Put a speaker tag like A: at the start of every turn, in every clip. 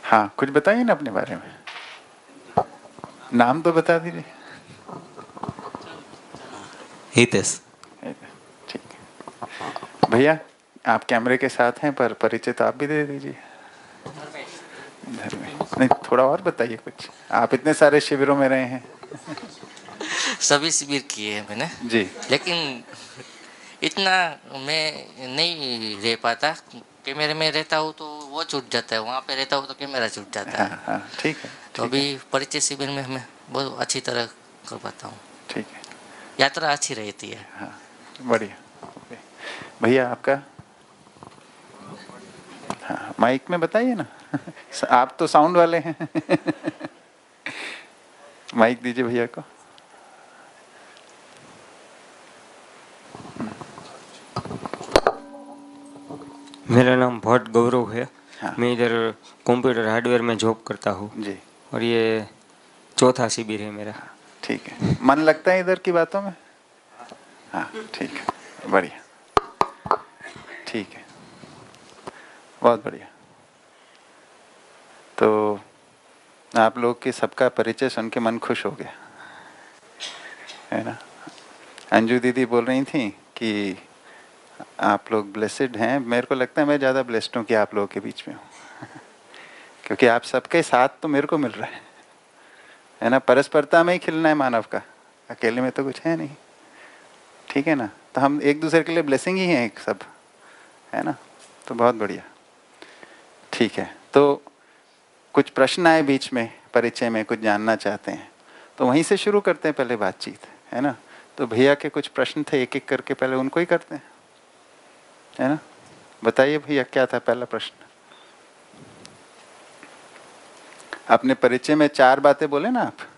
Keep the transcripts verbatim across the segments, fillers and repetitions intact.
A: हाँ, कुछ बताइए ना अपने बारे में, नाम तो बता दीजिए।
B: हितेश।
A: ठीक है भैया, आप कैमरे के साथ हैं पर परिचय तो आप भी दे दीजिए। धर्मेश, नहीं थोड़ा और बताइए कुछ, आप इतने सारे शिविरों में रहे हैं।
B: सभी शिविर किए हैं मैंने
A: जी।
B: लेकिन इतना मैं नहीं रह पाता। कैमरे में रहता हूँ तो वो छूट जाता है, वहाँ पे रहता हूँ तो कैमरा छूट जाता
A: हाँ
B: है।
A: हाँ ठीक है
B: तो
A: ठीक
B: अभी
A: है
B: परिचय शिविर में मैं बहुत अच्छी तरह कर पाता हूँ।
A: ठीक है।
B: यात्रा अच्छी रहती है।
A: हाँ बढ़िया। भैया आपका? हाँ माइक में बताइए ना। आप तो साउंड वाले हैं। माइक दीजिए भैया को।
C: मेरा नाम भट्ट गौरव है।
A: हाँ
C: मैं इधर कंप्यूटर हार्डवेयर में जॉब करता हूँ
A: जी।
C: और ये चौथा शिविर है मेरा।
A: हाँ ठीक है, मन लगता है इधर की बातों में? हाँ ठीक है, बढ़िया, ठीक है, बहुत बढ़िया। तो आप लोग के सबका परिचय सुन के मन खुश हो गया, है ना। अंजू दीदी बोल रही थी कि आप लोग ब्लेसिड हैं। मेरे को लगता है मैं ज़्यादा ब्लेस्ड हूँ कि आप लोगों के बीच में हूँ। क्योंकि आप सबके साथ तो मेरे को मिल रहा है है ना। परस्परता में ही खिलना है मानव का, अकेले में तो कुछ है नहीं, ठीक है ना। तो हम एक दूसरे के लिए ब्लेसिंग ही हैं एक सब, है ना। तो बहुत बढ़िया, ठीक है। तो कुछ प्रश्न आए बीच में, परिचय में कुछ जानना चाहते हैं तो वहीं से शुरू करते हैं पहले बातचीत, है ना। तो भैया के कुछ प्रश्न थे, एक एक करके पहले उनको ही करते हैं, है ना। बताइए भैया, क्या था पहला प्रश्न? अपने परिचय में चार बातें बोले ना आप।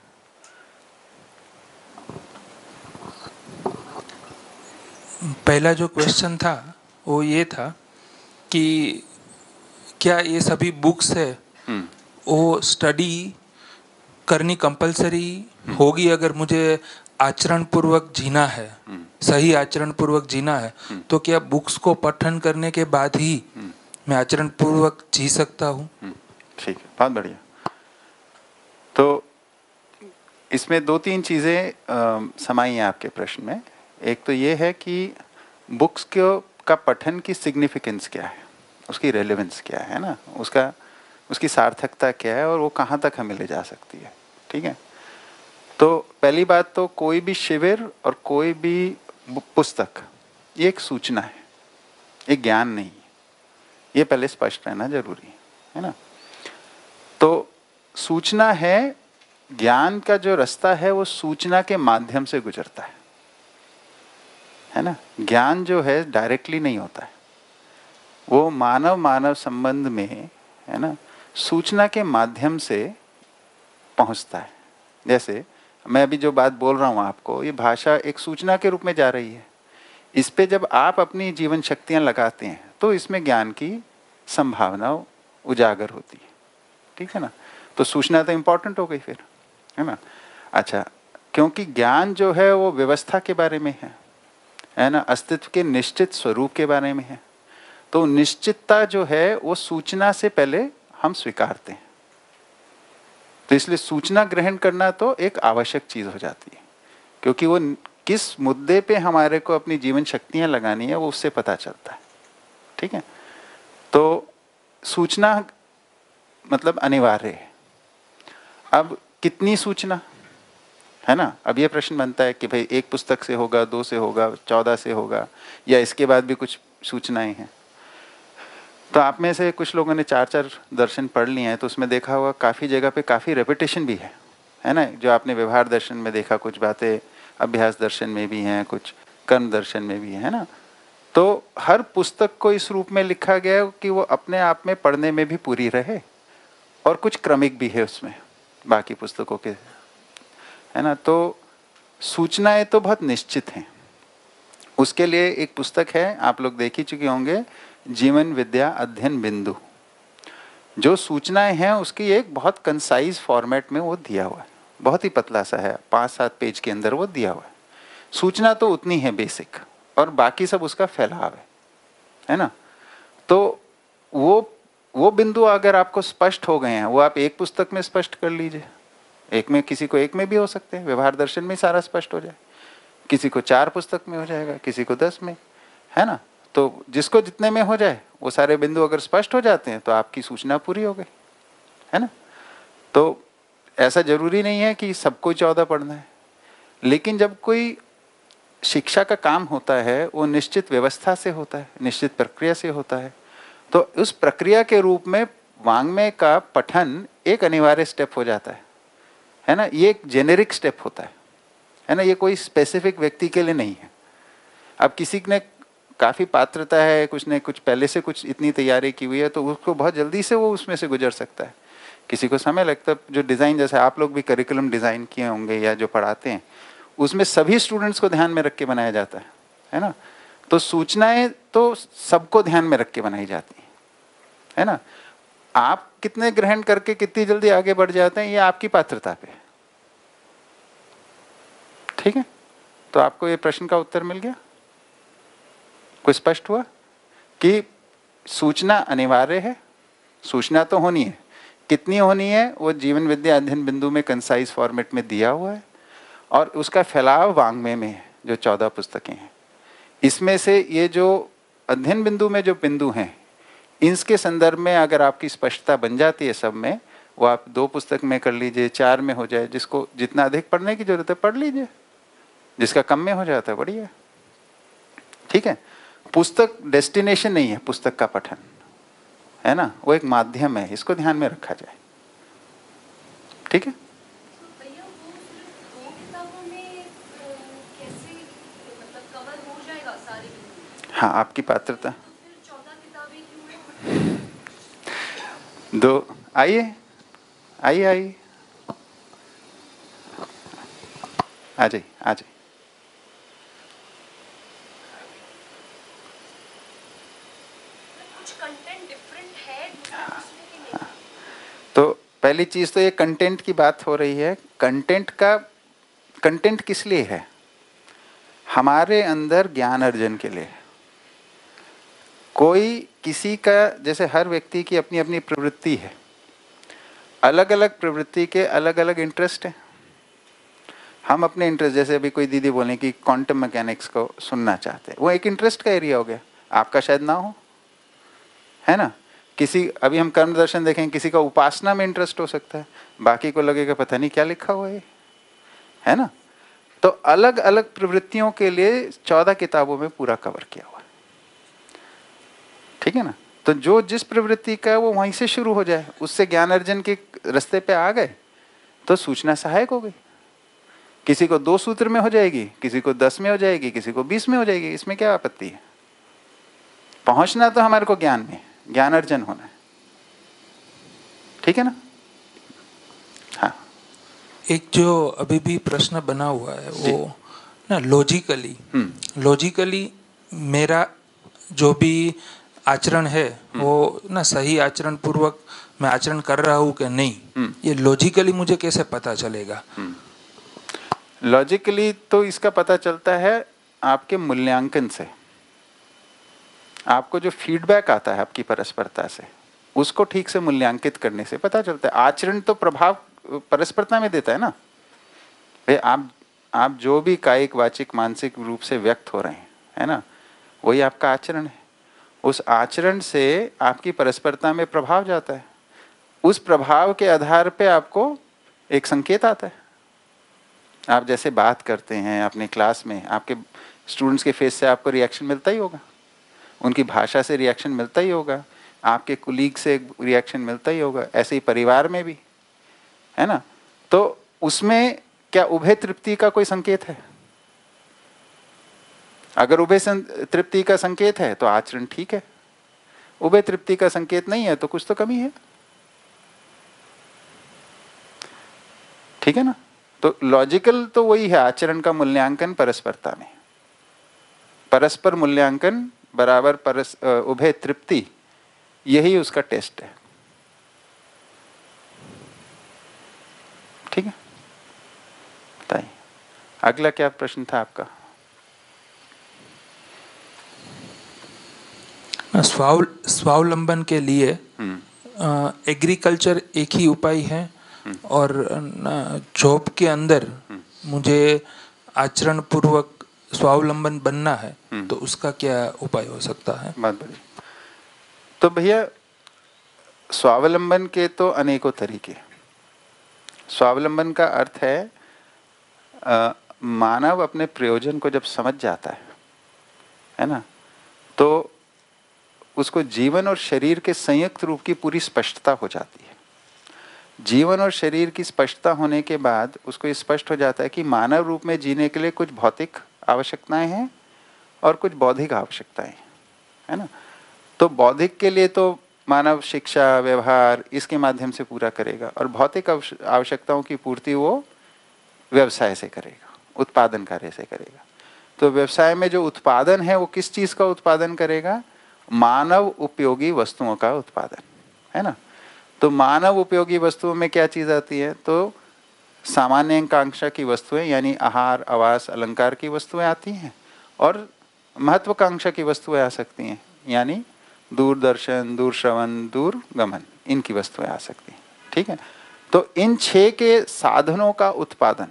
D: पहला जो क्वेश्चन था वो ये था कि क्या ये सभी बुक्स है वो स्टडी करनी कंपलसरी होगी अगर मुझे आचरण पूर्वक जीना है, सही आचरण पूर्वक जीना है, तो क्या बुक्स को पठन करने के बाद ही मैं आचरण पूर्वक जी सकता हूँ?
A: ठीक है, बहुत बढ़िया। तो इसमें दो तीन चीज़ें समाई हैं आपके प्रश्न में। एक तो ये है कि बुक्स के का पठन की सिग्निफिकेंस क्या है, उसकी रेलेवेंस क्या है ना, उसका उसकी सार्थकता क्या है और वो कहाँ तक हमें ले जा सकती है, ठीक है। तो पहली बात तो कोई भी शिविर और कोई भी पुस्तक ये एक सूचना है, ये ज्ञान नहीं है, ये पहले स्पष्ट रहना जरूरी है, है ना। तो सूचना है, ज्ञान का जो रास्ता है वो सूचना के माध्यम से गुजरता है, है ना। ज्ञान जो है डायरेक्टली नहीं होता है, वो मानव मानव संबंध में, है ना, सूचना के माध्यम से पहुंचता है। जैसे मैं अभी जो बात बोल रहा हूं आपको, ये भाषा एक सूचना के रूप में जा रही है। इस पे जब आप अपनी जीवन शक्तियां लगाते हैं तो इसमें ज्ञान की संभावना उजागर होती है, ठीक है ना। तो सूचना तो इंपॉर्टेंट हो गई फिर, है ना। अच्छा, क्योंकि ज्ञान जो है वो व्यवस्था के बारे में है, है ना, अस्तित्व के निश्चित स्वरूप के बारे में है। तो निश्चितता जो है वो सूचना से पहले हम स्वीकारते हैं। तो इसलिए सूचना ग्रहण करना तो एक आवश्यक चीज हो जाती है, क्योंकि वो किस मुद्दे पे हमारे को अपनी जीवन शक्तियां लगानी है वो उससे पता चलता है, ठीक है। तो सूचना मतलब अनिवार्य है। अब कितनी सूचना, है ना। अब ये प्रश्न बनता है कि भाई एक पुस्तक से होगा, दो से होगा, चौदह से होगा, या इसके बाद भी कुछ सूचनाएं हैं। तो आप में से कुछ लोगों ने चार चार दर्शन पढ़ लिए हैं, तो उसमें देखा होगा काफ़ी जगह पे काफ़ी रेपिटेशन भी है, है ना। जो आपने व्यवहार दर्शन में देखा, कुछ बातें अभ्यास दर्शन में भी हैं, कुछ कर्म दर्शन में भी है ना। तो हर पुस्तक को इस रूप में लिखा गया है कि वो अपने आप में पढ़ने में भी पूरी रहे, और कुछ क्रमिक भी है उसमें बाकी पुस्तकों के, है ना। तो सूचनाएं तो बहुत निश्चित हैं। उसके लिए एक पुस्तक है, आप लोग देख ही चुके होंगे, जीवन विद्या अध्ययन बिंदु। जो सूचनाएं हैं उसकी एक बहुत कंसाइज फॉर्मेट में वो दिया हुआ है, बहुत ही पतला सा है, पाँच सात पेज के अंदर वो दिया हुआ है। सूचना तो उतनी है बेसिक, और बाकी सब उसका फैलाव है, है ना। तो वो वो बिंदु अगर आपको स्पष्ट हो गए हैं, वो आप एक पुस्तक में स्पष्ट कर लीजिए। एक में, किसी को एक में भी हो सकते हैं, व्यवहार दर्शन में सारा स्पष्ट हो जाए, किसी को चार पुस्तक में हो जाएगा, किसी को दस में, है ना। तो जिसको जितने में हो जाए, वो सारे बिंदु अगर स्पष्ट हो जाते हैं तो आपकी सूचना पूरी हो गई, है ना। तो ऐसा जरूरी नहीं है कि सबको चौदह पढ़ना है, लेकिन जब कोई शिक्षा का काम होता है वो निश्चित व्यवस्था से होता है, निश्चित प्रक्रिया से होता है। तो उस प्रक्रिया के रूप में वाङ्मय का पठन एक अनिवार्य स्टेप हो जाता है, है ना। ये एक जेनेरिक स्टेप होता है, है ना। ये कोई स्पेसिफिक व्यक्ति के लिए नहीं है। अब किसी ने काफ़ी पात्रता है, कुछ ने कुछ पहले से कुछ इतनी तैयारी की हुई है, तो उसको बहुत जल्दी से वो उसमें से गुजर सकता है। किसी को समय लगता है। जो डिज़ाइन, जैसे आप लोग भी करिकुलम डिज़ाइन किए होंगे या जो पढ़ाते हैं, उसमें सभी स्टूडेंट्स को ध्यान में रख के बनाया जाता है, है ना। तो सूचनाएं तो सबको ध्यान में रख के बनाई जाती हैं, है ना। आप कितने ग्रहण करके कितनी जल्दी आगे बढ़ जाते हैं, ये आपकी पात्रता पे है, ठीक है। तो आपको ये प्रश्न का उत्तर मिल गया, कोई स्पष्ट हुआ कि सूचना अनिवार्य है, सूचना तो होनी है, कितनी होनी है वो जीवन विद्या अध्ययन बिंदु में कंसाइज फॉर्मेट में दिया हुआ है, और उसका फैलाव वाङ्मय में है, जो चौदह पुस्तकें हैं। इसमें से ये जो अध्ययन बिंदु में जो बिंदु हैं, इनके संदर्भ में अगर आपकी स्पष्टता बन जाती है सब में, वो आप दो पुस्तक में कर लीजिए, चार में हो जाए, जिसको जितना अधिक पढ़ने की जरूरत है पढ़ लीजिए, जिसका कम में हो जाता है बढ़िया, ठीक है। पुस्तक डेस्टिनेशन नहीं है, पुस्तक का पठन, है ना, वो एक माध्यम है, इसको ध्यान में रखा जाए, ठीक है। हाँ, आपकी पात्रता। दो, आइए आइए आइए आ जाइए आ जाइए। तो पहली चीज तो ये कंटेंट की बात हो रही है। कंटेंट का कंटेंट किस लिए है? हमारे अंदर ज्ञान अर्जन के लिए। कोई किसी का, जैसे हर व्यक्ति की अपनी अपनी प्रवृत्ति है, अलग अलग प्रवृत्ति के अलग अलग इंटरेस्ट है। हम अपने इंटरेस्ट, जैसे अभी कोई दीदी बोले कि क्वांटम मैकेनिक्स को सुनना चाहते हैं, वो एक इंटरेस्ट का एरिया हो गया, आपका शायद ना हो, है ना। किसी, अभी हम कर्म दर्शन देखें, किसी का उपासना में इंटरेस्ट हो सकता है, बाकी को लगेगा पता नहीं क्या लिखा हुआ है, है ना। तो अलग अलग प्रवृत्तियों के लिए चौदह किताबों में पूरा कवर किया हुआ है, ठीक है ना। तो जो जिस प्रवृत्ति का वो वहीं से शुरू हो जाए, उससे ज्ञान अर्जन के रास्ते पे आ गए तो सूचना सहायक हो गई। किसी को दो सूत्र में हो जाएगी, किसी को दस में हो जाएगी, किसी को बीस में हो जाएगी, इसमें क्या आपत्ति है। पहुंचना तो हमारे को ज्ञान में, ज्ञान अर्जन होना है, ठीक है ना। हाँ,
D: एक जो अभी भी प्रश्न बना हुआ है वो ना, लॉजिकली लॉजिकली मेरा जो भी आचरण है वो ना सही आचरण पूर्वक मैं आचरण कर रहा हूँ कि नहीं, ये लॉजिकली मुझे कैसे पता चलेगा?
A: लॉजिकली तो इसका पता चलता है आपके मूल्यांकन से। आपको जो फीडबैक आता है आपकी परस्परता से, उसको ठीक से मूल्यांकित करने से पता चलता है। आचरण तो प्रभाव परस्परता में देता है ना भाई। आप आप जो भी कायिक वाचिक मानसिक रूप से व्यक्त हो रहे हैं, है ना, वही आपका आचरण है। उस आचरण से आपकी परस्परता में प्रभाव जाता है। उस प्रभाव के आधार पे आपको एक संकेत आता है। आप जैसे बात करते हैं अपने क्लास में, आपके स्टूडेंट्स के फेस से आपको रिएक्शन मिलता ही होगा, उनकी भाषा से रिएक्शन मिलता ही होगा, आपके कुलीग से रिएक्शन मिलता ही होगा, ऐसे ही परिवार में भी, है ना। तो उसमें क्या उभय तृप्ति का कोई संकेत है? अगर उभय तृप्ति का संकेत है तो आचरण ठीक है, उभय तृप्ति का संकेत नहीं है तो कुछ तो कमी है, ठीक है ना। तो लॉजिकल तो वही है, आचरण का मूल्यांकन परस्परता में, परस्पर मूल्यांकन बराबर परस उभय तृप्ति, यही उसका टेस्ट है, ठीक है। बताइए अगला क्या प्रश्न था आपका?
D: स्वावल स्वावलंबन के लिए एग्रीकल्चर एक ही उपाय है और जॉब के अंदर मुझे आचरण पूर्वक स्वावलंबन बनना है तो उसका क्या उपाय हो सकता है?
A: बहुत बढ़िया। तो भैया स्वावलंबन के तो अनेकों तरीके। स्वावलंबन का अर्थ है आ, मानव अपने प्रयोजन को जब समझ जाता है है ना, तो उसको जीवन और शरीर के संयुक्त रूप की पूरी स्पष्टता हो जाती है। जीवन और शरीर की स्पष्टता होने के बाद उसको ये स्पष्ट हो जाता है कि मानव रूप में जीने के लिए कुछ भौतिक आवश्यकताएं हैं और कुछ बौद्धिक आवश्यकताएं, है ना। तो बौद्धिक के लिए तो मानव शिक्षा, व्यवहार इसके माध्यम से पूरा करेगा, और भौतिक आवश्यकताओं की पूर्ति वो व्यवसाय से करेगा, उत्पादन कार्य से करेगा। तो व्यवसाय में जो उत्पादन है वो किस चीज़ का उत्पादन करेगा? मानव उपयोगी वस्तुओं का उत्पादन, है ना। तो मानव उपयोगी वस्तुओं में क्या चीज़ आती है? तो सामान्य आकांक्षा की वस्तुएं यानी आहार, आवास, अलंकार की वस्तुएं आती हैं, और महत्वाकांक्षा की वस्तुएं आ सकती हैं यानी दूरदर्शन, दूरश्रवण, दूरगमन, इनकी वस्तुएं आ सकती हैं। ठीक है। तो इन छह के साधनों का उत्पादन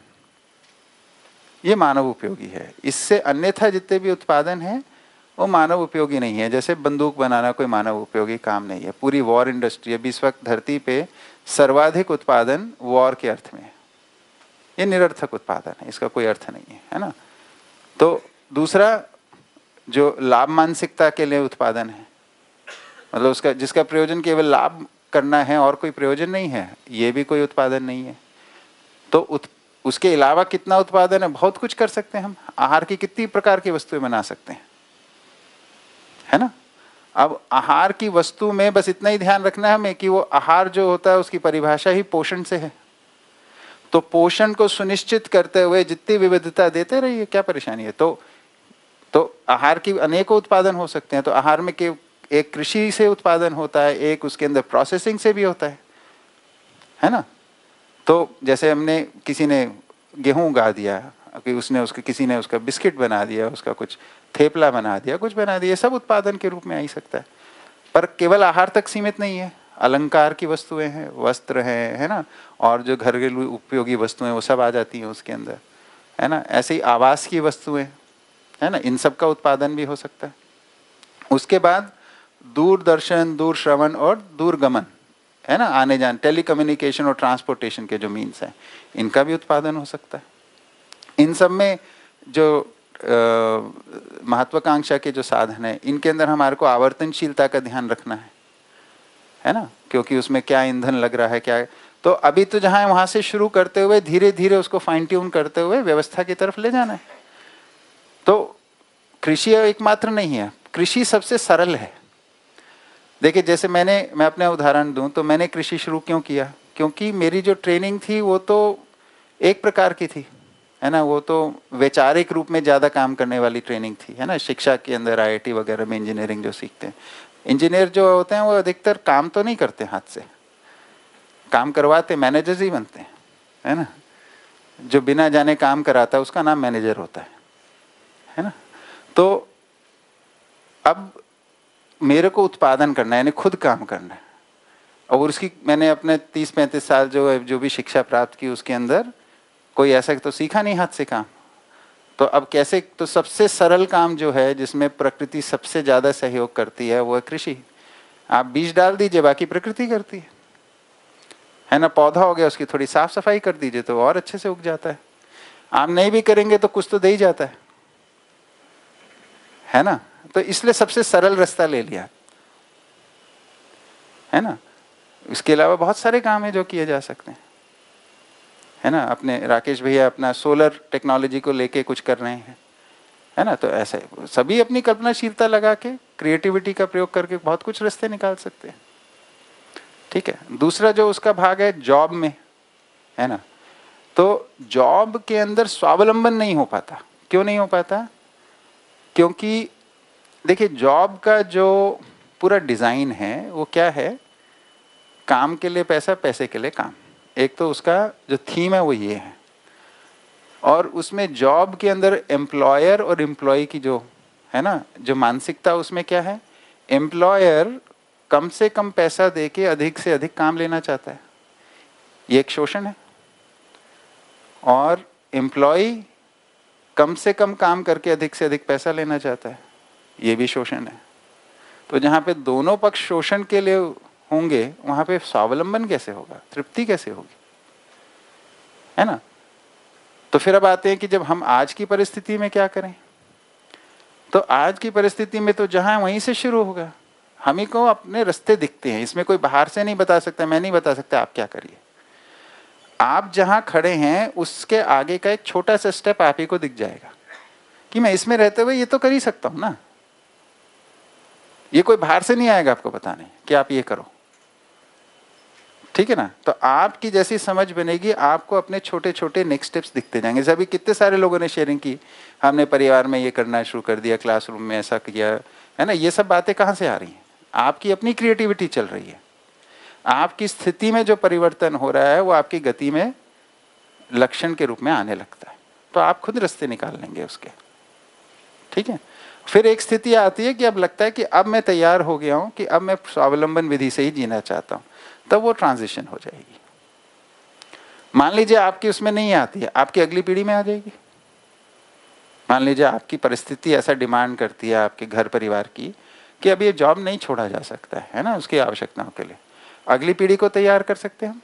A: ये मानव उपयोगी है। इससे अन्यथा जितने भी उत्पादन हैं वो मानव उपयोगी नहीं है। जैसे बंदूक बनाना कोई मानव उपयोगी काम नहीं है। पूरी वॉर इंडस्ट्री अभी इस वक्त धरती पे सर्वाधिक उत्पादन वॉर के अर्थ में है। ये निरर्थक उत्पादन है, इसका कोई अर्थ नहीं है, है ना। तो दूसरा जो लाभ मानसिकता के लिए उत्पादन है, मतलब उसका जिसका प्रयोजन केवल लाभ करना है और कोई प्रयोजन नहीं है, ये भी कोई उत्पादन नहीं है। तो उत, उसके अलावा कितना उत्पादन है? बहुत कुछ कर सकते हैं हम। आहार की कितनी प्रकार की वस्तुएं बना सकते हैं, है ना। अब आहार की वस्तु में बस इतना ही ध्यान रखना है हमें कि वो आहार जो होता है उसकी परिभाषा ही पोषण से है। तो पोषण को सुनिश्चित करते हुए जितनी विविधता देते रहिए, क्या परेशानी है। तो तो आहार की अनेकों उत्पादन हो सकते हैं। तो आहार में के एक कृषि से उत्पादन होता है, एक उसके अंदर प्रोसेसिंग से भी होता है, है ना। तो जैसे हमने किसी ने गेहूं उगा दिया कि उसने उसके किसी ने उसका बिस्किट बना दिया, उसका कुछ थेपला बना दिया, कुछ बना दिया, सब उत्पादन के रूप में आ ही सकता है। पर केवल आहार तक सीमित नहीं है। अलंकार की वस्तुएं हैं, वस्त्र हैं, है ना, और जो घरेलू उपयोगी वस्तुएं वो सब आ जाती हैं उसके अंदर, है ना। ऐसे ही आवास की वस्तुएं, है ना, इन सब का उत्पादन भी हो सकता है। उसके बाद दूरदर्शन, दूरश्रवण और दूरगमन, है ना, आने जाने, टेलीकम्युनिकेशन और ट्रांसपोर्टेशन के जो मीन्स हैं, इनका भी उत्पादन हो सकता है। इन सब में जो महत्वाकांक्षा के जो साधन है, इनके अंदर हमारे को आवर्तनशीलता का ध्यान रखना है, है ना, क्योंकि उसमें क्या ईंधन लग रहा है, क्या है। तो अभी तो जहाँ है वहाँ से शुरू करते हुए धीरे धीरे उसको फाइन ट्यून करते हुए व्यवस्था की तरफ ले जाना है। तो कृषि एकमात्र नहीं है, कृषि सबसे सरल है। देखिए जैसे मैंने मैं अपने उदाहरण दूं तो मैंने कृषि शुरू क्यों किया? क्योंकि मेरी जो ट्रेनिंग थी वो तो एक प्रकार की थी, है ना, वो तो वैचारिक रूप में ज़्यादा काम करने वाली ट्रेनिंग थी, है ना। शिक्षा के अंदर आई आई टी वगैरह में इंजीनियरिंग जो सीखते हैं, इंजीनियर जो होते हैं वो अधिकतर काम तो नहीं करते हाथ से, काम करवाते मैनेजर्स ही बनते हैं, है ना। जो बिना जाने काम कराता है उसका नाम मैनेजर होता है, है ना। तो अब मेरे को उत्पादन करना है, यानी खुद काम करना है, और उसकी मैंने अपने तीस पैंतीस साल जो जो भी शिक्षा प्राप्त की उसके अंदर कोई ऐसा तो सीखा नहीं हाथ से काम। तो अब कैसे? तो सबसे सरल काम जो है जिसमें प्रकृति सबसे ज़्यादा सहयोग करती है वो है कृषि। आप बीज डाल दीजिए, बाकी प्रकृति करती है, है ना। पौधा हो गया, उसकी थोड़ी साफ सफाई कर दीजिए तो और अच्छे से उग जाता है। आप नहीं भी करेंगे तो कुछ तो दे ही जाता है, है ना। तो इसलिए सबसे सरल रास्ता ले लिया, है ना। इसके अलावा बहुत सारे काम हैं जो किए जा सकते हैं, है ना। अपने राकेश भैया अपना सोलर टेक्नोलॉजी को लेके कुछ कर रहे हैं, है ना। तो ऐसे सभी अपनी कल्पनाशीलता लगा के क्रिएटिविटी का प्रयोग करके बहुत कुछ रास्ते निकाल सकते हैं, ठीक है। दूसरा जो उसका भाग है जॉब में, है ना। तो जॉब के अंदर स्वावलंबन नहीं हो पाता। क्यों नहीं हो पाता? क्योंकि देखिए जॉब का जो पूरा डिज़ाइन है वो क्या है? काम के लिए पैसा, पैसे के लिए काम। एक तो उसका जो थीम है वो ये है, और उसमें जॉब के अंदर एम्प्लॉयर और एम्प्लॉय की जो है ना जो मानसिकता, उसमें क्या है? एम्प्लॉयर कम से कम पैसा देके अधिक से अधिक काम लेना चाहता है, ये एक शोषण है। और एम्प्लॉय कम से कम काम करके अधिक से अधिक पैसा लेना चाहता है, ये भी शोषण है। तो जहाँ पे दोनों पक्ष शोषण के लिए होंगे वहाँ पे स्वावलंबन कैसे होगा, तृप्ति कैसे होगी, है ना। तो फिर अब आते हैं कि जब हम आज की परिस्थिति में क्या करें। तो आज की परिस्थिति में तो जहाँ वहीं से शुरू होगा, हम ही को अपने रास्ते दिखते हैं, इसमें कोई बाहर से नहीं बता सकता, मैं नहीं बता सकता आप क्या करिए। आप जहाँ खड़े हैं उसके आगे का एक छोटा सा स्टेप आप ही को दिख जाएगा कि मैं इसमें रहते हुए ये तो कर ही सकता हूँ ना। ये कोई बाहर से नहीं आएगा आपको बताने कि आप ये करो, ठीक है ना। तो आपकी जैसी समझ बनेगी, आपको अपने छोटे छोटे नेक्स्ट स्टेप्स दिखते जाएंगे। जैसे अभी कितने सारे लोगों ने शेयरिंग की, हमने परिवार में ये करना शुरू कर दिया, क्लासरूम में ऐसा किया, है ना। ये सब बातें कहाँ से आ रही हैं? आपकी अपनी क्रिएटिविटी चल रही है। आपकी स्थिति में जो परिवर्तन हो रहा है वो आपकी गति में लक्षण के रूप में आने लगता है, तो आप खुद रास्ते निकाल लेंगे उसके, ठीक है। फिर एक स्थिति आती है कि अब लगता है कि अब मैं तैयार हो गया हूं कि अब मैं स्वावलंबन विधि से ही जीना चाहता हूं, तब वो ट्रांजिशन हो जाएगी। मान लीजिए आपकी उसमें नहीं आती है, आपकी अगली पीढ़ी में आ जाएगी। मान लीजिए आपकी परिस्थिति ऐसा डिमांड करती है आपके घर परिवार की कि अब ये जॉब नहीं छोड़ा जा सकता है, है ना, उसकी आवश्यकताओं के लिए। अगली पीढ़ी को तैयार कर सकते हैं हम,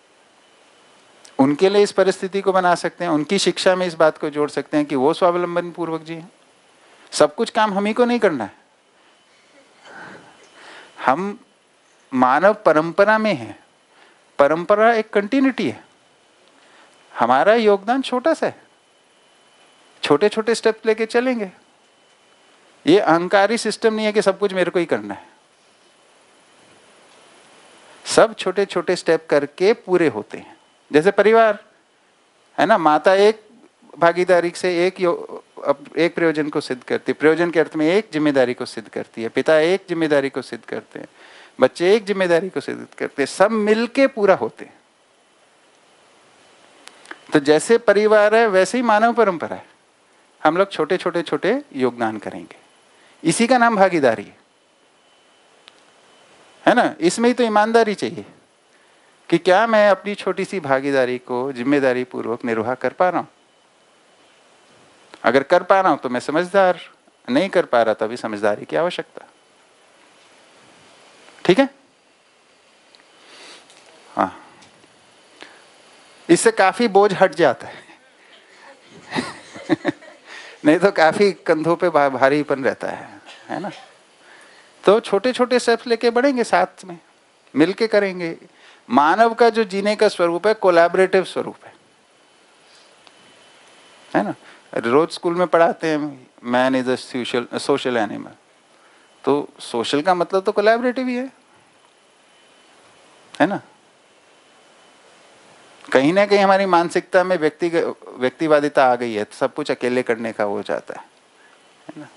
A: उनके लिए इस परिस्थिति को बना सकते हैं, उनकी शिक्षा में इस बात को जोड़ सकते हैं कि वो स्वावलंबन पूर्वक जी हैं। सब कुछ काम हम ही को नहीं करना है, हम मानव परंपरा में हैं। परंपरा एक कंटिन्यूटी है, हमारा योगदान छोटा सा है, छोटे छोटे स्टेप लेके चलेंगे। ये अहंकारी सिस्टम नहीं है कि सब कुछ मेरे को ही करना है। सब छोटे छोटे स्टेप करके पूरे होते हैं। जैसे परिवार है ना, माता एक भागीदारी से एक एक प्रयोजन को सिद्ध करती है, प्रयोजन के अर्थ में एक जिम्मेदारी को सिद्ध करती है, पिता एक जिम्मेदारी को सिद्ध करते हैं, बच्चे एक जिम्मेदारी को सिद्ध करते हैं, सब मिलके पूरा होते हैं। तो जैसे परिवार है वैसे ही मानव परंपरा है, हम लोग छोटे छोटे छोटे योगदान करेंगे, इसी का नाम भागीदारी है, है ना। इसमें ही तो ईमानदारी चाहिए कि क्या मैं अपनी छोटी सी भागीदारी को जिम्मेदारी पूर्वक निर्वाह कर पा रहा हूं। अगर कर पा रहा हूं तो मैं समझदार, नहीं कर पा रहा तभी समझदारी की आवश्यकता, ठीक है। हाँ, इससे काफी बोझ हट जाता है नहीं तो काफी कंधों पे भारीपन रहता है, है ना। तो छोटे छोटे स्टेप्स लेके बढ़ेंगे, साथ में मिलके करेंगे। मानव का जो जीने का स्वरूप है कोलैबोरेटिव स्वरूप है, है ना। रोज स्कूल में पढ़ाते हैं man is a social social animal, तो सोशल का मतलब तो कोलैबोरेटिव ही है, है ना। कहीं ना कहीं हमारी मानसिकता में व्यक्ति व्यक्तिवादिता आ गई है, तो सब कुछ अकेले करने का हो जाता है, है ना।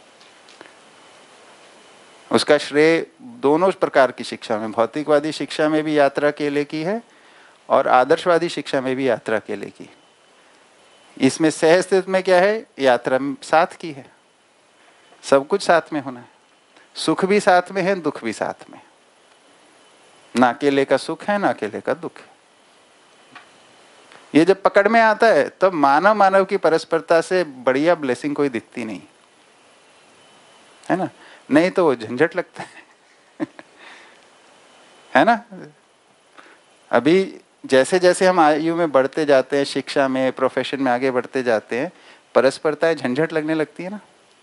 A: उसका श्रेय दोनों प्रकार की शिक्षा में, भौतिकवादी शिक्षा में भी यात्रा अकेले की है और आदर्शवादी शिक्षा में भी यात्रा अकेले की। इसमें सह अस्तित्व में क्या है, यात्रा साथ की है, सब कुछ साथ में होना है, सुख भी साथ में है, दुख भी साथ में, ना अकेले का सुख है ना अकेले का दुख है। ये जब पकड़ में आता है तब मानव मानव की परस्परता से बढ़िया ब्लेसिंग कोई दिखती नहीं, है ना। नहीं तो वो झंझट लगता है है ना। अभी जैसे जैसे हम आयु में बढ़ते जाते हैं, शिक्षा में, प्रोफेशन में आगे बढ़ते जाते हैं, परस्परताएं झंझट लगने लगती है ना।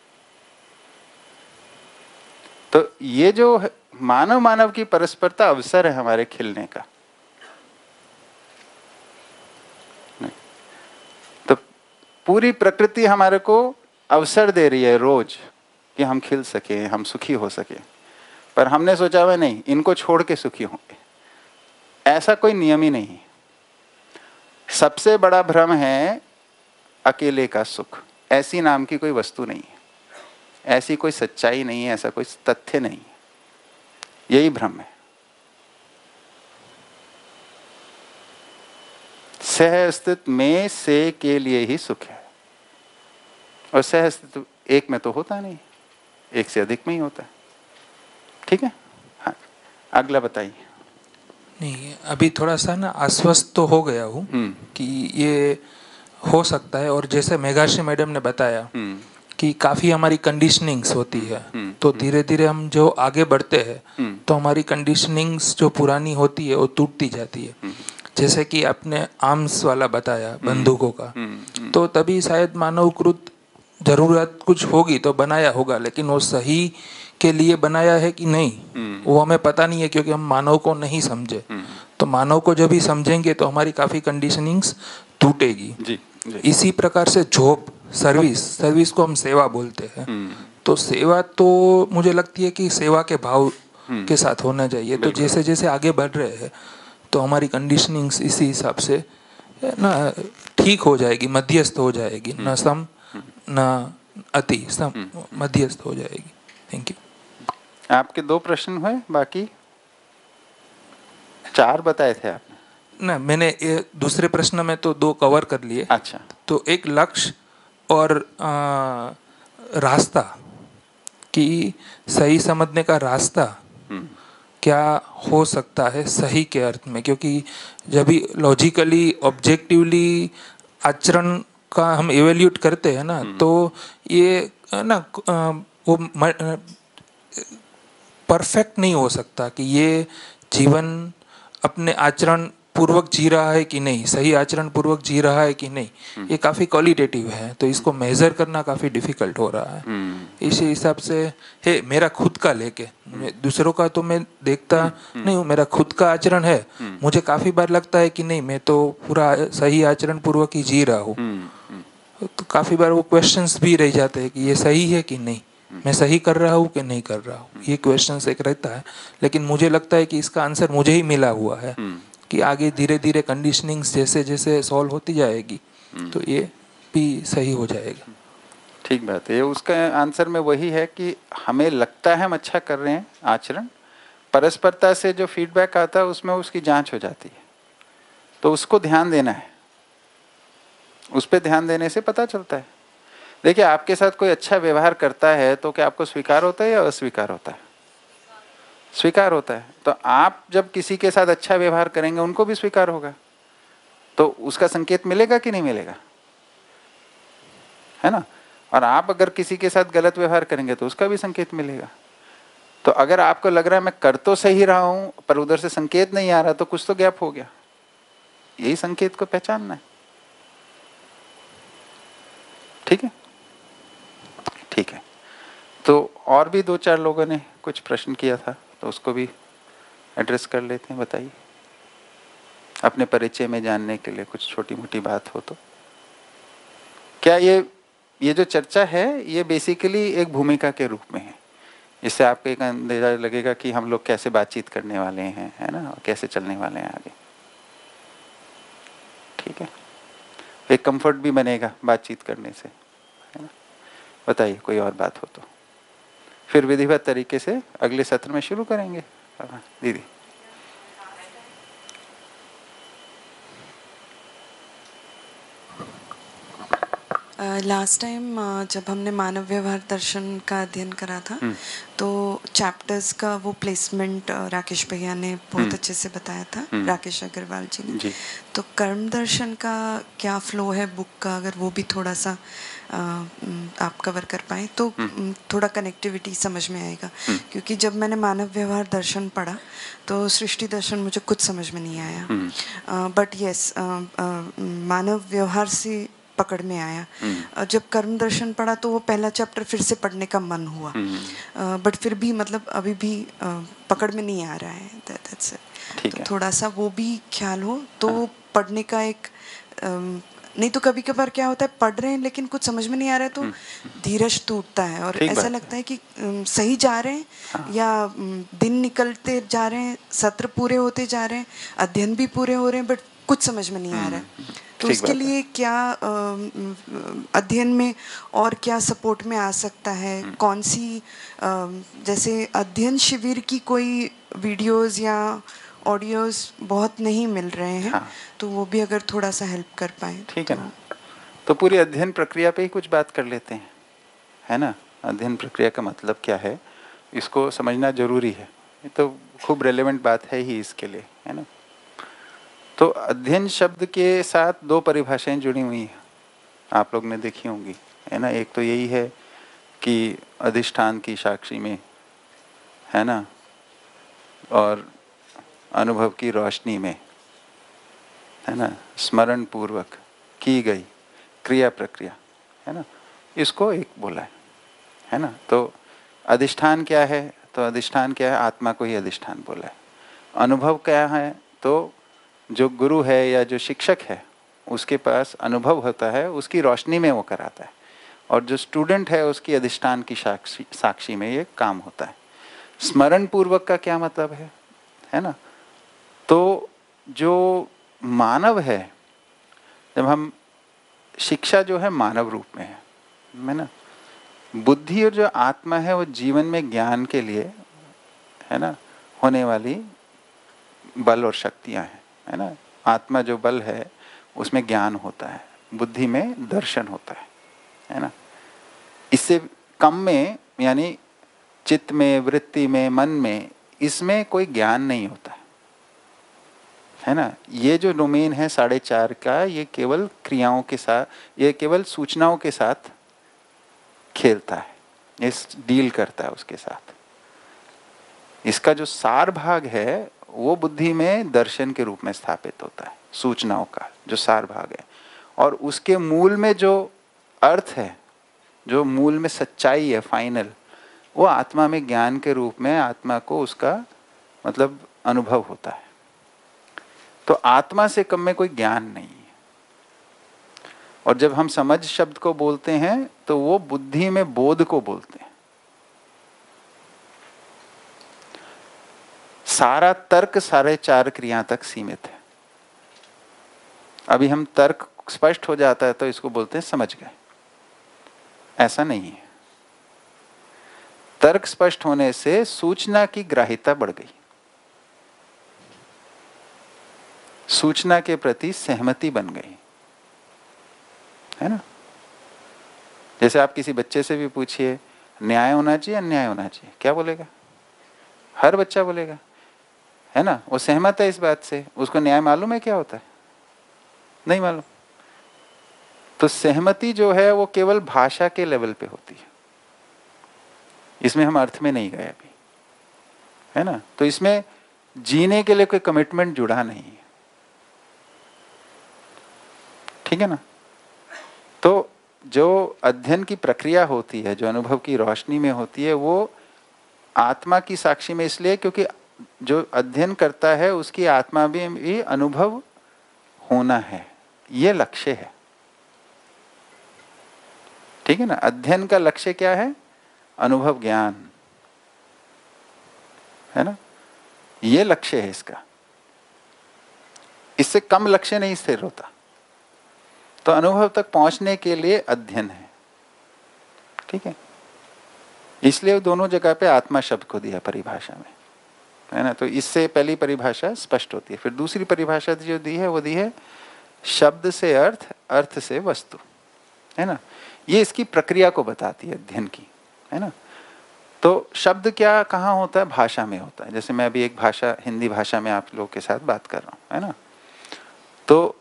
A: तो ये जो मानव मानव की परस्परता अवसर है हमारे खिलने का। तो पूरी प्रकृति हमारे को अवसर दे रही है रोज कि हम खिल सके, हम सुखी हो सके, पर हमने सोचा हुआ नहीं इनको छोड़ के सुखी होंगे, ऐसा कोई नियम ही नहीं है। सबसे बड़ा भ्रम है अकेले का सुख, ऐसी नाम की कोई वस्तु नहीं है, ऐसी कोई सच्चाई नहीं है, ऐसा कोई तथ्य नहीं है, यही भ्रम है। सह अस्तित्व में से के लिए ही सुख है, और सह अस्तित्व एक में तो होता नहीं, एक से अधिक में ही होता है, ठीक है। हाँ, अगला बताइए।
D: नहीं, अभी थोड़ा सा ना आश्वस्त तो हो गया हूँ कि ये हो सकता है। और जैसे मेघाश्री मैडम ने बताया कि काफ़ी हमारी कंडीशनिंग्स होती है, तो धीरे धीरे हम जो आगे बढ़ते हैं तो हमारी कंडीशनिंग्स जो पुरानी होती है वो टूटती जाती है। जैसे कि आपने आर्म्स वाला बताया, बंदूकों का, तो तभी शायद मानवकृत ज़रूरत कुछ होगी तो बनाया होगा, लेकिन वो सही के लिए बनाया है कि नहीं वो हमें पता नहीं है, क्योंकि हम मानव को नहीं समझे। तो मानव को जब भी समझेंगे तो हमारी काफ़ी कंडीशनिंग्स टूटेगी।
A: जी, जी।
D: इसी प्रकार से जॉब, सर्विस, सर्विस को हम सेवा बोलते हैं, तो सेवा तो मुझे लगती है कि सेवा के भाव के साथ होना चाहिए। तो जैसे जैसे आगे बढ़ रहे हैं तो हमारी कंडीशनिंग्स इसी हिसाब से ना ठीक हो जाएगी, मध्यस्थ हो जाएगी, न सम न अति, सम मध्यस्थ हो जाएगी। Thank you.
A: आपके दो प्रश्न हुए, बाकी चार बताए थे आपने
D: ना, मैंने ये दूसरे प्रश्न में तो दो कवर कर लिए।
A: अच्छा।
D: तो एक लक्ष्य और आ, रास्ता कि सही समझने का रास्ता क्या हो सकता है सही के अर्थ में, क्योंकि जब भी लॉजिकली ऑब्जेक्टिवली आचरण का हम एवेल्यूट करते हैं ना, तो ये ना वो परफेक्ट नहीं हो सकता कि ये जीवन अपने आचरण पूर्वक जी रहा है कि नहीं, सही आचरण पूर्वक जी रहा है कि नहीं, ये काफ़ी क्वालिटेटिव है, तो इसको मेजर करना काफ़ी डिफिकल्ट हो रहा है। इसी हिसाब से है मेरा खुद का लेके, दूसरों का तो मैं देखता नहीं हूँ, मेरा खुद का आचरण है, मुझे काफ़ी बार लगता है कि नहीं मैं तो पूरा सही आचरण पूर्वक ही जी रहा हूँ। तो काफ़ी बार वो क्वेश्चंस भी रह जाते हैं कि ये सही है कि नहीं, मैं सही कर रहा हूँ कि नहीं कर रहा हूँ, ये क्वेश्चंस एक रहता है। लेकिन मुझे लगता है कि इसका आंसर मुझे ही मिला हुआ है कि आगे धीरे धीरे कंडीशनिंग्स जैसे जैसे सॉल्व होती जाएगी तो ये भी सही हो जाएगा।
A: ठीक बात है। उसका आंसर में वही है कि हमें लगता है हम अच्छा कर रहे हैं आचरण, परस्परता से जो फीडबैक आता है उसमें उसकी जांच हो जाती है, तो उसको ध्यान देना है, उस पर ध्यान देने से पता चलता है। देखिए, आपके साथ कोई अच्छा व्यवहार करता है तो क्या आपको स्वीकार होता है या अस्वीकार होता है? स्वीकार होता है। तो आप जब किसी के साथ अच्छा व्यवहार करेंगे उनको भी स्वीकार होगा, तो उसका संकेत मिलेगा कि नहीं मिलेगा, है ना? और आप अगर किसी के साथ गलत व्यवहार करेंगे तो उसका भी संकेत मिलेगा। तो अगर आपको लग रहा है मैं कर तो सही रहा हूं पर उधर से संकेत नहीं आ रहा, तो कुछ तो गैप हो गया। यही संकेत को पहचानना है। ठीक है, ठीक है। तो और भी दो चार लोगों ने कुछ प्रश्न किया था, तो उसको भी एड्रेस कर लेते हैं। बताइए, अपने परिचय में जानने के लिए कुछ छोटी मोटी बात हो तो। क्या ये ये जो चर्चा है ये बेसिकली एक भूमिका के रूप में है, इससे आपको एक अंदाजा लगेगा कि हम लोग कैसे बातचीत करने वाले हैं, है ना, और कैसे चलने वाले हैं आगे। ठीक है, एक कंफर्ट भी बनेगा बातचीत करने से, है ना। बताइए, कोई और बात हो तो फिर विधिवत तरीके से अगले सत्र में शुरू करेंगे। दीदी,
E: लास्ट uh, टाइम uh, जब हमने मानव व्यवहार दर्शन का अध्ययन करा था तो चैप्टर्स का वो प्लेसमेंट uh, राकेश भैया ने बहुत अच्छे से बताया था, राकेश अग्रवाल जी ने जी। तो कर्म दर्शन का क्या फ्लो है बुक का, अगर वो भी थोड़ा सा uh, आप कवर कर पाए तो थोड़ा कनेक्टिविटी समझ में आएगा। क्योंकि जब मैंने मानव व्यवहार दर्शन पढ़ा तो सृष्टि दर्शन मुझे कुछ समझ में नहीं आया, बट यस मानव व्यवहार से पकड़ में आया। जब कर्म दर्शन पढ़ा तो वो पहला चैप्टर फिर से पढ़ने का मन हुआ, बट फिर भी मतलब अभी भी पकड़ में नहीं आ रहा है। That's it. तो थोड़ा सा वो भी ख्याल हो तो पढ़ने का एक, नहीं तो कभी कभार क्या होता है पढ़ रहे हैं लेकिन कुछ समझ में नहीं आ रहा है तो धीरज टूटता है और ऐसा लगता है कि सही जा रहे हैं। हाँ। या दिन निकलते जा रहे हैं, सत्र पूरे होते जा रहे हैं, अध्ययन भी पूरे हो रहे हैं, बट कुछ समझ में नहीं आ रहा है। तो उसके लिए क्या अध्ययन में और क्या सपोर्ट में आ सकता है, कौन सी जैसे अध्ययन शिविर की कोई वीडियोस या ऑडियोज बहुत नहीं मिल रहे हैं। हाँ। तो वो भी अगर थोड़ा सा हेल्प कर पाए। ठीक है ना।
A: तो पूरी अध्ययन प्रक्रिया पे ही कुछ बात कर लेते हैं, है ना। अध्ययन प्रक्रिया का मतलब क्या है इसको समझना जरूरी है। ये तो खूब रेलेवेंट बात है ही इसके लिए, है ना। तो अध्ययन शब्द के साथ दो परिभाषाएं जुड़ी हुई हैं, आप लोग ने देखी होंगी, है ना। एक तो यही है कि अधिष्ठान की साक्षी में, है ना, और अनुभव की रोशनी में, है ना, स्मरण पूर्वक की गई क्रिया प्रक्रिया, है ना, इसको एक बोला है, है ना। तो अधिष्ठान क्या है, तो अधिष्ठान क्या है, आत्मा को ही अधिष्ठान बोला है। अनुभव क्या है, तो जो गुरु है या जो शिक्षक है उसके पास अनुभव होता है, उसकी रोशनी में वो कराता है, और जो स्टूडेंट है उसकी अधिष्ठान की साक्षी साक्षी में ये काम होता है। स्मरण पूर्वक का क्या मतलब है, है ना। तो जो मानव है, जब हम शिक्षा जो है मानव रूप में है, है ना। बुद्धि और जो आत्मा है वो जीवन में ज्ञान के लिए, है ना, होने वाली बल और शक्तियां हैं, है ना। आत्मा जो बल है उसमें ज्ञान होता है, बुद्धि में दर्शन होता है, है ना। इससे कम में, यानी चित्त में, वृत्ति में, मन में, इसमें कोई ज्ञान नहीं होता है, है ना। ये जो डोमेन है साढ़े चार का, ये केवल क्रियाओं के साथ, ये केवल सूचनाओं के साथ खेलता है, इस डील करता है उसके साथ। इसका जो सार भाग है वो बुद्धि में दर्शन के रूप में स्थापित होता है, सूचनाओं का जो सार भाग है। और उसके मूल में जो अर्थ है, जो मूल में सच्चाई है फाइनल, वो आत्मा में ज्ञान के रूप में आत्मा को उसका मतलब अनुभव होता है। तो आत्मा से कम में कोई ज्ञान नहीं है। और जब हम समझ शब्द को बोलते हैं तो वो बुद्धि में बोध को बोलते हैं। सारा तर्क साढ़े चार क्रिया तक सीमित है। अभी हम तर्क स्पष्ट हो जाता है तो इसको बोलते हैं समझ गए, ऐसा नहीं है। तर्क स्पष्ट होने से सूचना की ग्राह्यता बढ़ गई, सूचना के प्रति सहमति बन गई, है ना। जैसे आप किसी बच्चे से भी पूछिए न्याय होना चाहिए अन्याय होना चाहिए, क्या बोलेगा? हर बच्चा बोलेगा, है ना। वो सहमत है इस बात से। उसको न्याय मालूम है क्या होता है? नहीं मालूम। तो सहमति जो है वो केवल भाषा के लेवल पे होती है, इसमें हम अर्थ में नहीं गए अभी, है ना। तो इसमें जीने के लिए कोई कमिटमेंट जुड़ा नहीं है, ठीक है ना। तो जो अध्ययन की प्रक्रिया होती है, जो अनुभव की रोशनी में होती है, वो आत्मा की साक्षी में इसलिए क्योंकि जो अध्ययन करता है उसकी आत्मा में भी अनुभव होना है, ये लक्ष्य है, ठीक है ना। अध्ययन का लक्ष्य क्या है? अनुभव ज्ञान, है ना, ये लक्ष्य है इसका। इससे कम लक्ष्य नहीं स्थिर होता। तो अनुभव तक पहुंचने के लिए अध्ययन है, ठीक है। इसलिए दोनों जगह पे आत्मा शब्द को दिया परिभाषा में, है ना। तो इससे पहली परिभाषा स्पष्ट होती है। फिर दूसरी परिभाषा जो दी है वो दी है शब्द से अर्थ, अर्थ से वस्तु, है ना। ये इसकी प्रक्रिया को बताती है अध्ययन की, है ना। तो शब्द क्या कहाँ होता है? भाषा में होता है। जैसे मैं अभी एक भाषा, हिंदी भाषा में आप लोगों के साथ बात कर रहा हूँ, है ना। तो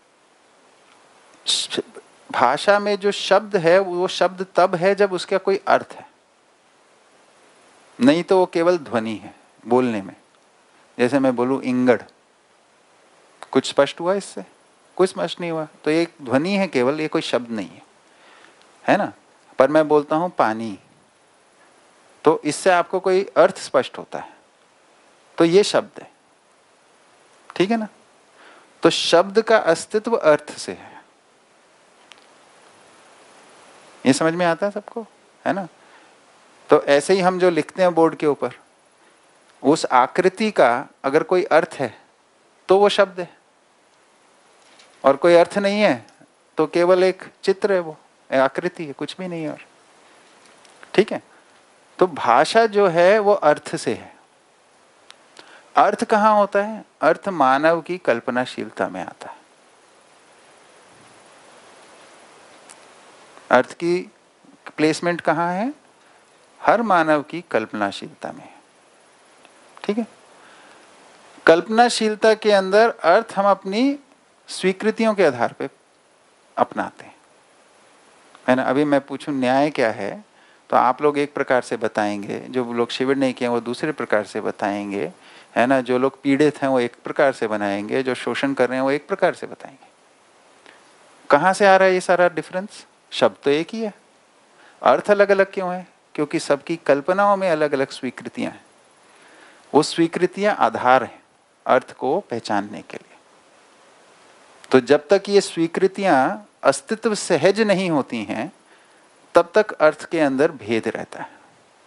A: भाषा में जो शब्द है वो शब्द तब है जब उसका कोई अर्थ है, नहीं तो वो केवल ध्वनि है बोलने में। जैसे मैं बोलूं इंगड़, कुछ स्पष्ट हुआ इससे? कुछ स्पष्ट नहीं हुआ। तो एक ध्वनि है केवल, ये कोई शब्द नहीं है, है ना। पर मैं बोलता हूं पानी, तो इससे आपको कोई अर्थ स्पष्ट होता है, तो ये शब्द है, ठीक है ना। तो शब्द का अस्तित्व अर्थ से है। ये समझ में आता है सबको, है ना। तो ऐसे ही हम जो लिखते हैं बोर्ड के ऊपर, उस आकृति का अगर कोई अर्थ है तो वो शब्द है, और कोई अर्थ नहीं है तो केवल एक चित्र है, वो आकृति है, कुछ भी नहीं है और, ठीक है। तो भाषा जो है वो अर्थ से है। अर्थ कहाँ होता है? अर्थ मानव की कल्पनाशीलता में आता है। अर्थ की प्लेसमेंट कहाँ है? हर मानव की कल्पनाशीलता में, ठीक है। कल्पनाशीलता के अंदर अर्थ हम अपनी स्वीकृतियों के आधार पे अपनाते हैं, है ना। अभी मैं पूछूं न्याय क्या है, तो आप लोग एक प्रकार से बताएंगे, जो लोग शिविर नहीं किए वो दूसरे प्रकार से बताएंगे, है ना। जो लोग पीड़ित हैं वो एक प्रकार से बनाएंगे, जो शोषण कर रहे हैं वो एक प्रकार से बताएंगे। कहाँ से आ रहा है ये सारा डिफरेंस? शब्द तो एक ही है, अर्थ अलग अलग क्यों है? क्योंकि सबकी कल्पनाओं में अलग अलग स्वीकृतियां हैं। वो स्वीकृतियां आधार हैं अर्थ को पहचानने के लिए। तो जब तक ये स्वीकृतियां अस्तित्व सहज नहीं होती हैं, तब तक अर्थ के अंदर भेद रहता है।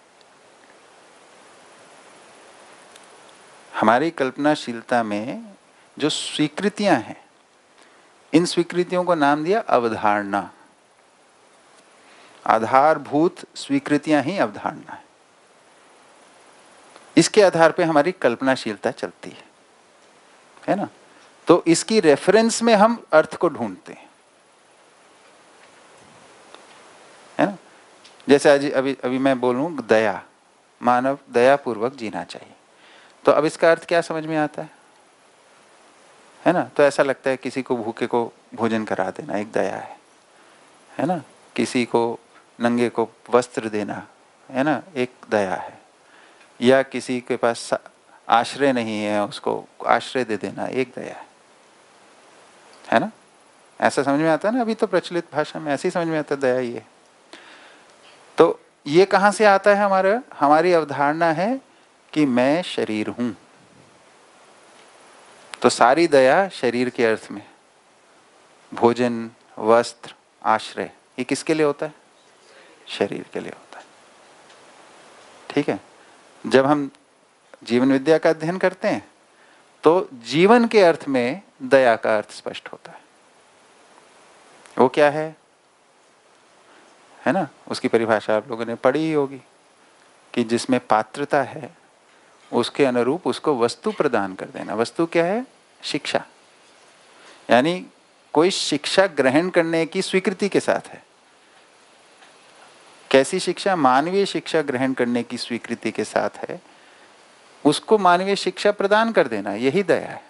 A: हमारी कल्पनाशीलता में जो स्वीकृतियां हैं, इन स्वीकृतियों को नाम दिया अवधारणा। आधारभूत स्वीकृतियां ही अवधारणा है। इसके आधार पे हमारी कल्पनाशीलता चलती है, है ना। तो इसकी रेफरेंस में हम अर्थ को ढूंढते हैं, है ना। जैसे आज अभी अभी मैं बोलूं दया, मानव दया पूर्वक जीना चाहिए, तो अब इसका अर्थ क्या समझ में आता है, है ना। तो ऐसा लगता है किसी को भूखे को भोजन करा देना एक दया है, है ना। किसी को नंगे को वस्त्र देना, है ना, एक दया है। या किसी के पास आश्रय नहीं है उसको आश्रय दे देना एक दया है, है ना। ऐसा समझ में आता है ना। अभी तो प्रचलित भाषा में ऐसे ही समझ में आता है दया ये। तो ये कहाँ से आता है? हमारा हमारी अवधारणा है कि मैं शरीर हूं, तो सारी दया शरीर के अर्थ में, भोजन, वस्त्र, आश्रय, ये किसके लिए होता है? शरीर के लिए होता है, ठीक है। जब हम जीवन विद्या का अध्ययन करते हैं तो जीवन के अर्थ में दया का अर्थ स्पष्ट होता है। वो क्या है, है ना। उसकी परिभाषा आप लोगों ने पढ़ी ही होगी कि जिसमें पात्रता है उसके अनुरूप उसको वस्तु प्रदान कर देना। वस्तु क्या है? शिक्षा, यानी कोई शिक्षा ग्रहण करने की स्वीकृति के साथ है। कैसी शिक्षा? मानवीय शिक्षा ग्रहण करने की स्वीकृति के साथ है, उसको मानवीय शिक्षा प्रदान कर देना, यही दया है,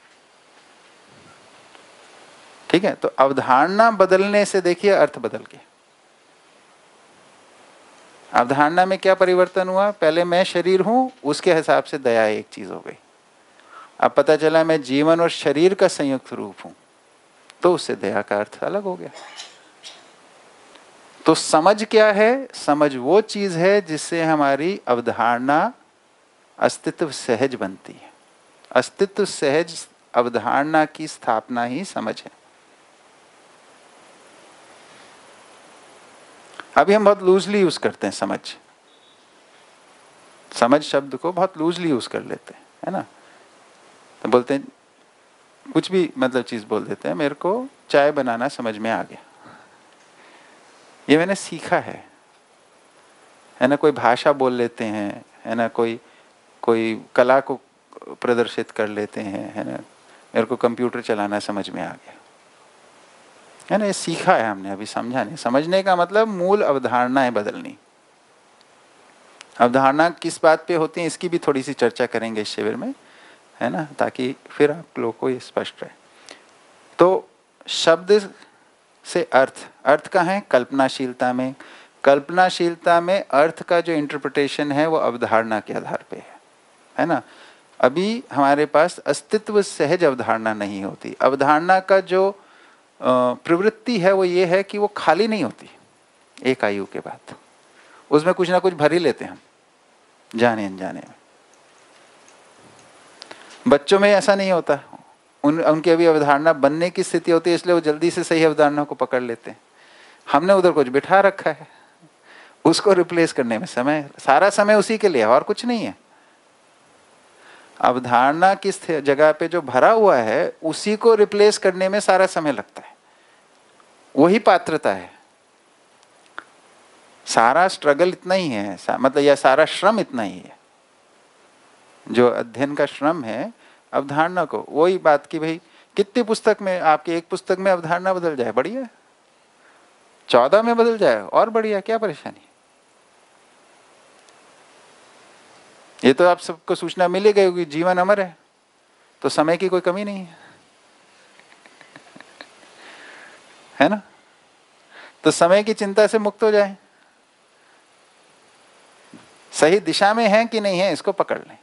A: ठीक है। तो अवधारणा बदलने से देखिए अर्थ बदल गया। अवधारणा में क्या परिवर्तन हुआ? पहले मैं शरीर हूं, उसके हिसाब से दया एक चीज हो गई। अब पता चला मैं जीवन और शरीर का संयुक्त रूप हूं, तो उससे दया का अर्थ अलग हो गया। तो समझ क्या है? समझ वो चीज है जिससे हमारी अवधारणा अस्तित्व सहज बनती है। अस्तित्व सहज अवधारणा की स्थापना ही समझ है। अभी हम बहुत लूजली यूज करते हैं समझ समझ शब्द को बहुत लूजली यूज कर लेते हैं, है ना। तो बोलते हैं कुछ भी मतलब चीज बोल देते हैं, मेरे को चाय बनाना समझ में आ गया, ये मैंने सीखा है, है ना। कोई भाषा बोल लेते हैं, है ना, कोई कोई कला को प्रदर्शित कर लेते हैं, है ना। मेरे को कंप्यूटर चलाना समझ में आ गया, है ना। ये सीखा है हमने, अभी समझा नहीं। समझने का मतलब मूल अवधारणाएं बदलनी। अवधारणा किस बात पे होती है इसकी भी थोड़ी सी चर्चा करेंगे इस शिविर में, है ना, ताकि फिर आप लोगों को ये स्पष्ट रहे। तो शब्द से अर्थ, अर्थ कहाँ है? कल्पनाशीलता में। कल्पनाशीलता में अर्थ का जो इंटरप्रिटेशन है वो अवधारणा के आधार पे है, है ना। अभी हमारे पास अस्तित्व सहज अवधारणा नहीं होती। अवधारणा का जो प्रवृत्ति है वो ये है कि वो खाली नहीं होती। एक आयु के बाद उसमें कुछ ना कुछ भर ही लेते हैं हम, जाने अनजाने में। बच्चों में ऐसा नहीं होता, उन उनकी अभी अवधारणा बनने की स्थिति होती है, इसलिए वो जल्दी से सही अवधारणा को पकड़ लेते हैं। हमने उधर कुछ बिठा रखा है, उसको रिप्लेस करने में समय, सारा समय उसी के लिए, और कुछ नहीं है। अवधारणा किस जगह पे जो भरा हुआ है उसी को रिप्लेस करने में सारा समय लगता है, वही पात्रता है। सारा स्ट्रगल इतना ही है, मतलब यह सारा श्रम इतना ही है, जो अध्ययन का श्रम है अवधारणा को। वही बात की भाई कितनी पुस्तक में, आपकी एक पुस्तक में अवधारणा बदल जाए बढ़िया, चौदह में बदल जाए और बढ़िया, क्या परेशानी। ये तो आप सबको सूचना मिल ही गई होगी, जीवन अमर है, तो समय की कोई कमी नहीं है, है ना। तो समय की चिंता से मुक्त हो जाए, सही दिशा में है कि नहीं है इसको पकड़ लें।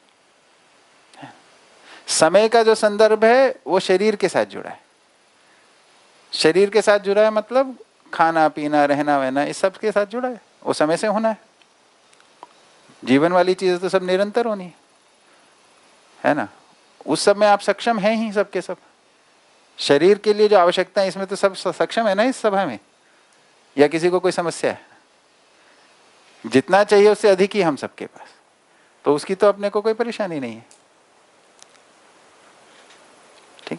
A: समय का जो संदर्भ है वो शरीर के साथ जुड़ा है, शरीर के साथ जुड़ा है मतलब खाना पीना रहना वहना इस सब के साथ जुड़ा है, वो समय से होना है। जीवन वाली चीजें तो सब निरंतर होनी है, है ना। उस सब में आप सक्षम हैं ही, सबके सब। शरीर के लिए जो आवश्यकता है इसमें तो सब सक्षम है ना इस सभा में, या किसी को कोई समस्या है? जितना चाहिए उससे अधिक ही हम सबके पास, तो उसकी तो अपने को कोई परेशानी नहीं है। ठीक,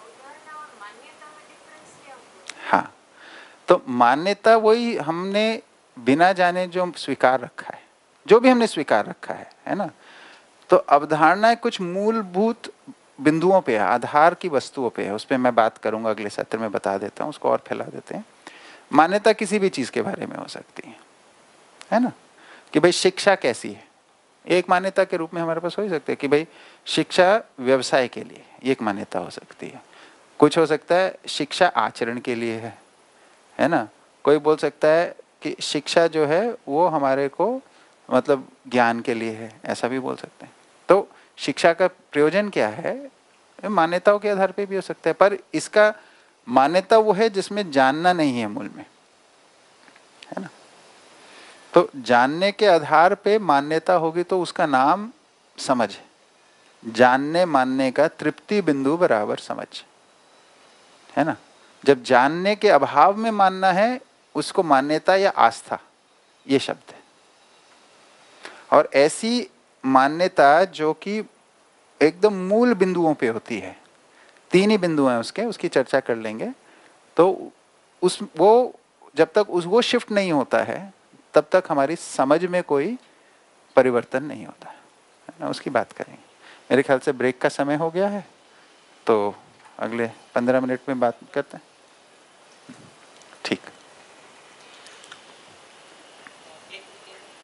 A: हाँ। तो मान्यता वही हमने बिना जाने जो स्वीकार रखा है, जो भी हमने स्वीकार रखा है, है ना। तो अवधारणाएं कुछ मूलभूत बिंदुओं पे है, आधार की वस्तुओं पे है, उस पर मैं बात करूंगा अगले सत्र में, बता देता हूँ, उसको और फैला देते हैं। मान्यता किसी भी चीज के बारे में हो सकती है, है ना। कि भाई शिक्षा कैसी है, एक मान्यता के रूप में हमारे पास हो ही सकती है कि भाई शिक्षा व्यवसाय के लिए, ये एक मान्यता हो सकती है। कुछ हो सकता है शिक्षा आचरण के लिए है, है ना। कोई बोल सकता है कि शिक्षा जो है वो हमारे को मतलब ज्ञान के लिए है, ऐसा भी बोल सकते हैं। तो शिक्षा का प्रयोजन क्या है, मान्यताओं के आधार पे भी हो सकता है, पर इसका मान्यता वो है जिसमें जानना नहीं है मूल में, है ना। तो जानने के आधार पे मान्यता होगी तो उसका नाम समझ है। जानने मानने का तृप्ति बिंदु बराबर समझ, है ना। जब जानने के अभाव में मानना है उसको मान्यता या आस्था ये शब्द है। और ऐसी मान्यता जो कि एकदम मूल बिंदुओं पे होती है, तीन ही बिंदु हैं उसके, उसकी चर्चा कर लेंगे। तो उस वो जब तक उस वो शिफ्ट नहीं होता है तब तक हमारी समझ में कोई परिवर्तन नहीं होता है ना, उसकी बात करेंगे। मेरे ख्याल से ब्रेक का समय हो गया है, तो अगले पंद्रह मिनट में बात करते हैं।